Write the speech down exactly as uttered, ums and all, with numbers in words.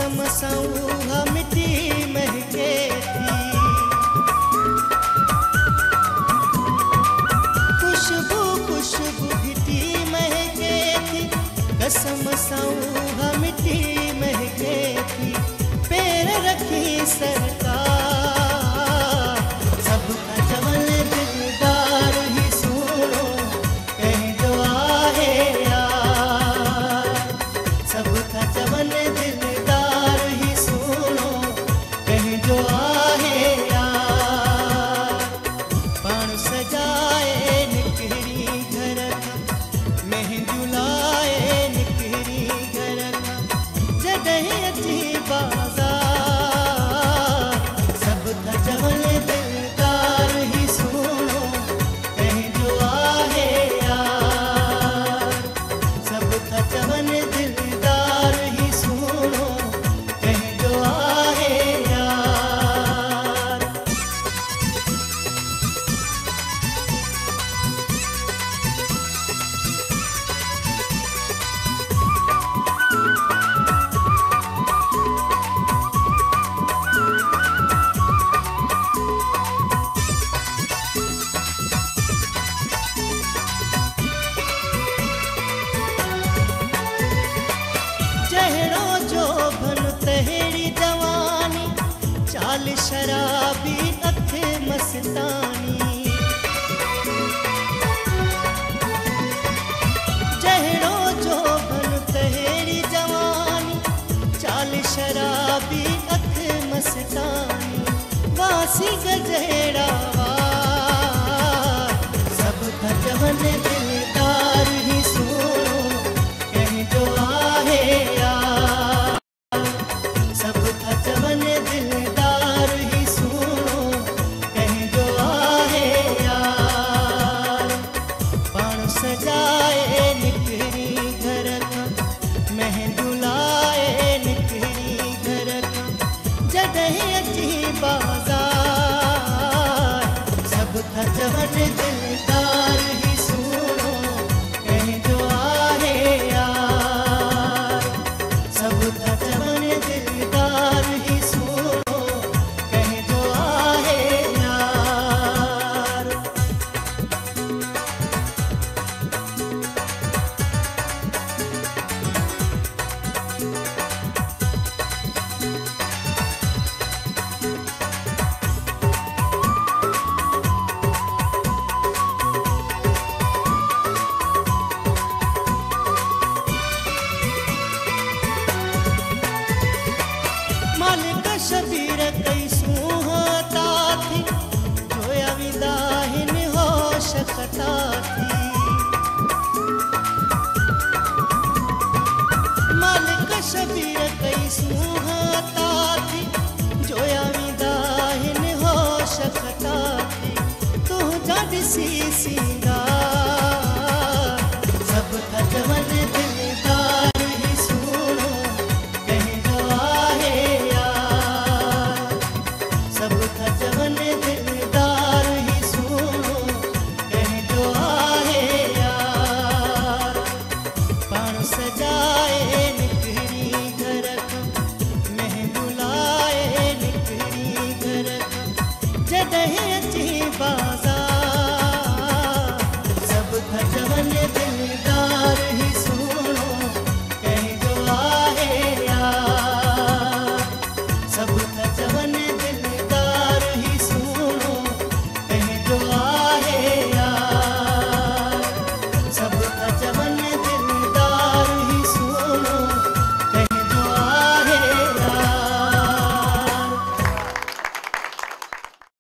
कसम सऊहा मिट्टी महके थी, खुशबू खुशबू घिटी महके थी, कसम सऊहा मिट्टी महके थी, पैर रखी सरकार सबका जवल दिलदार ही सुनो कहीं जो आहे यार, सबका जवन दिलदार ही सुनो कहीं जो आहे यार, पाण सजाए निकरी घर का मेहंदी लाए निकरी घर का जॾहिं अची बाज़ार, सबका जवन दिलदार ही सुनो कहीं जो आहे यार, सबका जवन दिलदार ही सुनो कहीं जो आहे यार। जहिड़ो जो भन तहिड़ी जवानी, चाल शराबी अख मस्तानी, जहिड़ो जो भन तहिड़ी जवानी, चाल शराबी अख मस्तानी, वासी गजहिड़ा वार, सबका जवन दिलदार ही सुनो कहीं जो आहे यार, सबका जवन दिलदार ही सुनो कहीं जो आहे यार, पाण सजाए निकरी घर का मेहंदी लाए निकरी घर का जॾहिं अची बाज़ार, सबका जवन दिलदार ही सुनो कहीं जो आहे यार, सबका जवन दिलदार ही सुनो कहीं जो आहे यार। मालिक शबीर